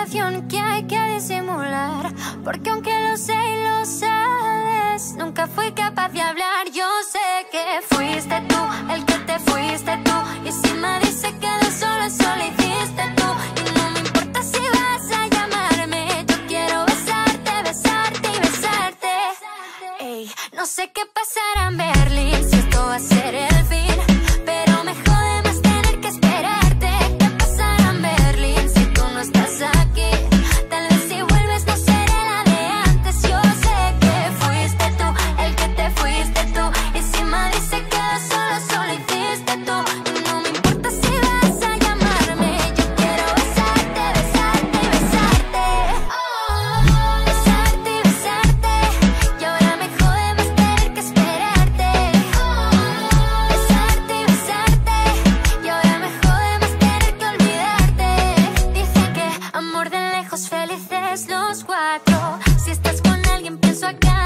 situación que hay que disimular, porque aunque lo sé y lo sabes, nunca fui capaz de hablar. Yo sé que fuiste tú, el que te fuiste tú, y si me dice que de solo en solo hiciste tú, y no me importa si vas a llamarme, yo quiero besarte, besarte y besarte. Ey, no sé qué pasará en Berlín, si esto va a ser el fin, pero me jode más tener que esperarte. ¿Qué pasará en Berlín si tú no estás aquí? Tal vez si vuelves no seré la de antes. Yo sé que fuiste tú, el que te fuiste tú, y si me dice que solo hiciste tú, y no me importa si vas a llamarme, yo quiero besarte, besarte y besarte. Besarte y besarte, y ahora me jode más tener que esperarte. Besarte y besarte, y ahora me jode más tener que olvidarte. Dice que amor de lejos, felices los cuatro. Si estás con alguien pienso acá